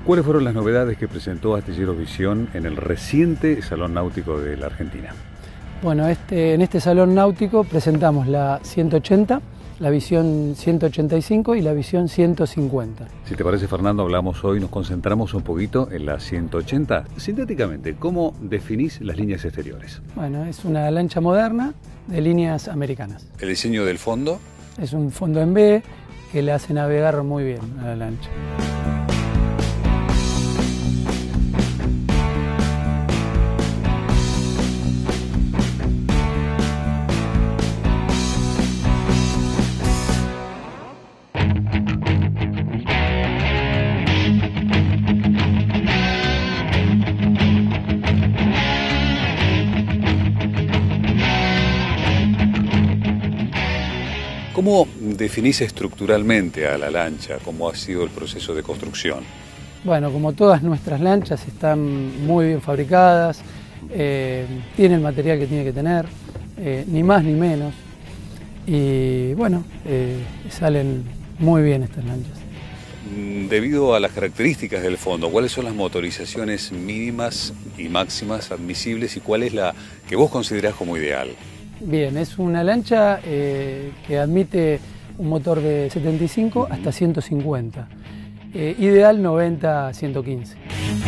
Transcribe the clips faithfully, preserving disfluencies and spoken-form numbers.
¿Cuáles fueron las novedades que presentó Astilleros Visión en el reciente Salón Náutico de la Argentina? Bueno, este, en este Salón Náutico presentamos la ciento ochenta, la Visión ciento ochenta y cinco y la Visión ciento cincuenta. Si te parece, Fernando, hablamos hoy, nos concentramos un poquito en la ciento ochenta. Sintéticamente, ¿cómo definís las líneas exteriores? Bueno, es una lancha moderna de líneas americanas. ¿El diseño del fondo? Es un fondo en B que le hace navegar muy bien a la lancha. ¿Cómo definís estructuralmente a la lancha? ¿Cómo ha sido el proceso de construcción? Bueno, como todas nuestras lanchas están muy bien fabricadas, eh, tiene el material que tiene que tener, eh, ni más ni menos, y bueno, eh, salen muy bien estas lanchas. Debido a las características del fondo, ¿cuáles son las motorizaciones mínimas y máximas admisibles y cuál es la que vos considerás como ideal? Bien, es una lancha eh, que admite un motor de setenta y cinco hasta ciento cincuenta, eh, ideal noventa a ciento quince.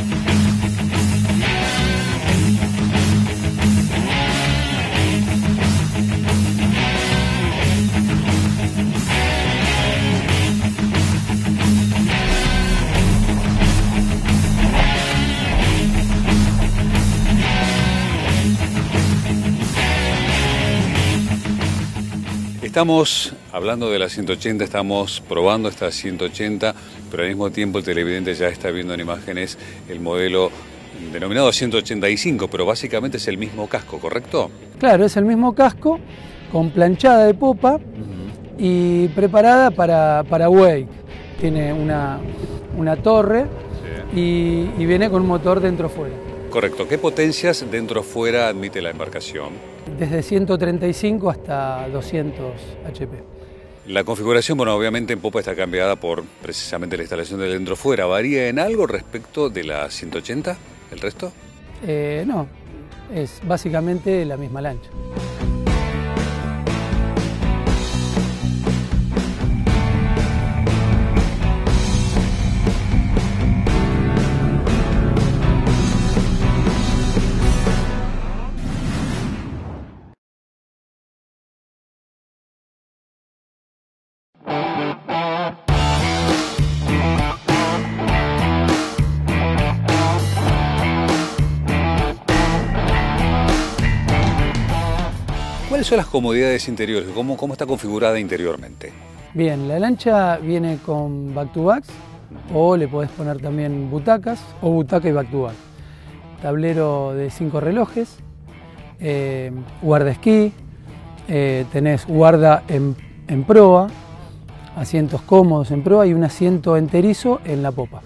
Estamos hablando de la ciento ochenta, estamos probando esta ciento ochenta, pero al mismo tiempo el televidente ya está viendo en imágenes el modelo denominado ciento ochenta y cinco, pero básicamente es el mismo casco, ¿correcto? Claro, es el mismo casco con planchada de popa uh-huh. y preparada para, para wake. Tiene una, una torre sí. y, y viene con un motor dentro-fuera. Correcto. ¿Qué potencias dentro-fuera admite la embarcación? Desde ciento treinta y cinco hasta doscientos H P. La configuración, bueno, obviamente en popa está cambiada por precisamente la instalación de dentro-fuera. ¿Varía en algo respecto de la ciento ochenta, el resto? Eh, no, es básicamente la misma lancha. ¿Cuáles son las comodidades interiores? ¿Cómo, cómo está configurada interiormente? Bien, la lancha viene con back-to-backs o le podés poner también butacas o butaca y back-to-back. Tablero de cinco relojes, eh, guardaesquí, eh, tenés guarda en, en proa, asientos cómodos en proa y un asiento enterizo en la popa.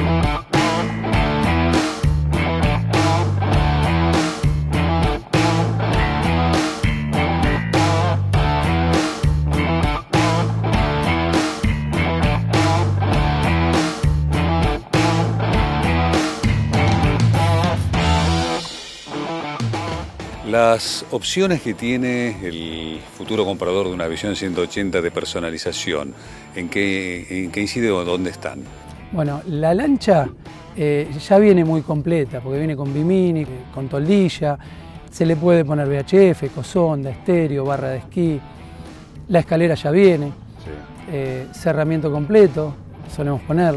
Las opciones que tiene el futuro comprador de una Visión ciento ochenta de personalización, ¿en qué, en qué incide o dónde están? Bueno, la lancha eh, ya viene muy completa, porque viene con bimini, con toldilla, se le puede poner V H F, ecosonda, estéreo, barra de esquí, la escalera ya viene, sí. eh, cerramiento completo, solemos poner.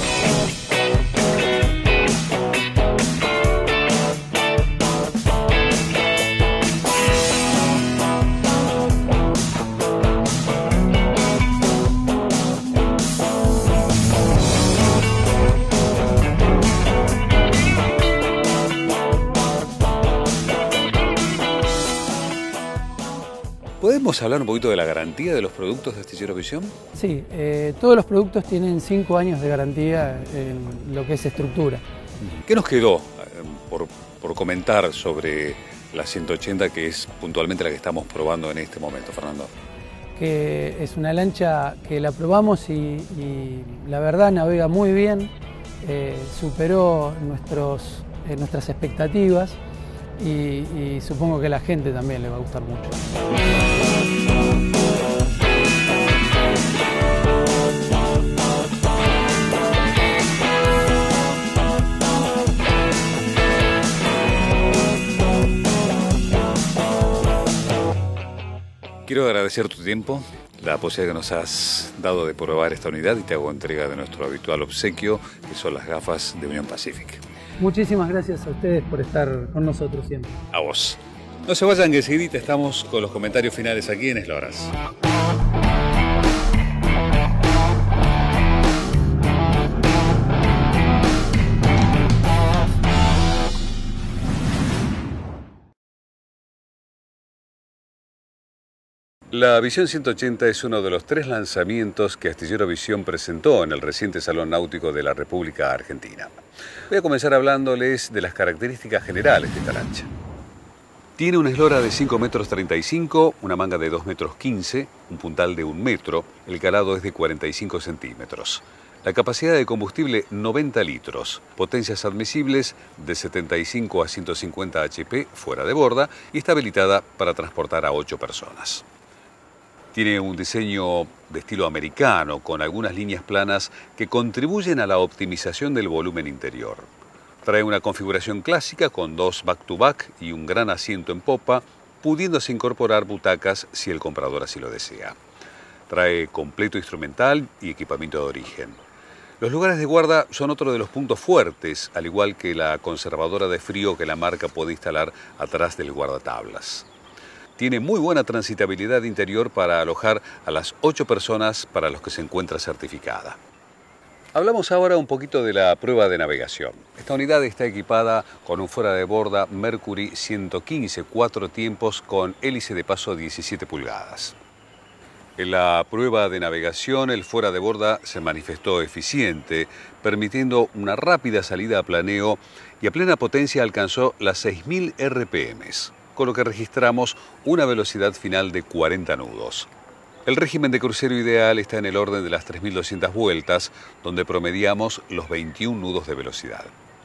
¿Podemos hablar un poquito de la garantía de los productos de Astilleros Visión? Sí, eh, todos los productos tienen cinco años de garantía en lo que es estructura. ¿Qué nos quedó eh, por, por comentar sobre la ciento ochenta, que es puntualmente la que estamos probando en este momento, Fernando? Que es una lancha que la probamos y, y la verdad navega muy bien, eh, superó nuestros, eh, nuestras expectativas y, y supongo que a la gente también le va a gustar mucho. Quiero agradecer tu tiempo, la posibilidad que nos has dado de probar esta unidad y te hago entrega de nuestro habitual obsequio, que son las gafas de Union Pacific. Muchísimas gracias a ustedes por estar con nosotros siempre. A vos. No se vayan, que seguidita estamos con los comentarios finales aquí en Esloras. La Visión ciento ochenta es uno de los tres lanzamientos que Astillero Visión presentó en el reciente Salón Náutico de la República Argentina. Voy a comenzar hablándoles de las características generales de esta lancha. Tiene una eslora de cinco metros treinta y cinco, una manga de dos metros quince, un puntal de un metro, el calado es de cuarenta y cinco centímetros. La capacidad de combustible noventa litros, potencias admisibles de setenta y cinco a ciento cincuenta H P fuera de borda y está habilitada para transportar a ocho personas. Tiene un diseño de estilo americano, con algunas líneas planas que contribuyen a la optimización del volumen interior. Trae una configuración clásica con dos back-to-back y un gran asiento en popa, pudiéndose incorporar butacas si el comprador así lo desea. Trae completo instrumental y equipamiento de origen. Los lugares de guarda son otro de los puntos fuertes, al igual que la conservadora de frío que la marca puede instalar atrás del guardatablas. Tiene muy buena transitabilidad interior para alojar a las ocho personas para los que se encuentra certificada. Hablamos ahora un poquito de la prueba de navegación. Esta unidad está equipada con un fuera de borda Mercury ciento quince, cuatro tiempos con hélice de paso diecisiete pulgadas. En la prueba de navegación, el fuera de borda se manifestó eficiente, permitiendo una rápida salida a planeo y a plena potencia alcanzó las seis mil R P M, con lo que registramos una velocidad final de cuarenta nudos. El régimen de crucero ideal está en el orden de las tres mil doscientas vueltas, donde promediamos los veintiún nudos de velocidad.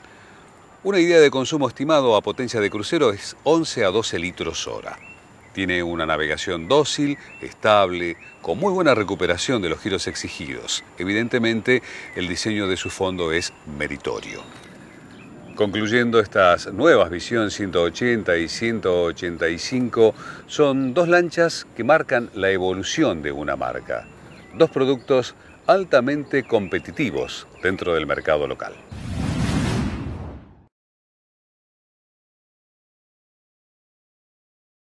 Una idea de consumo estimado a potencia de crucero es once a doce litros hora. Tiene una navegación dócil, estable, con muy buena recuperación de los giros exigidos. Evidentemente, el diseño de su fondo es meritorio. Concluyendo, estas nuevas Visión ciento ochenta y ciento ochenta y cinco son dos lanchas que marcan la evolución de una marca. Dos productos altamente competitivos dentro del mercado local.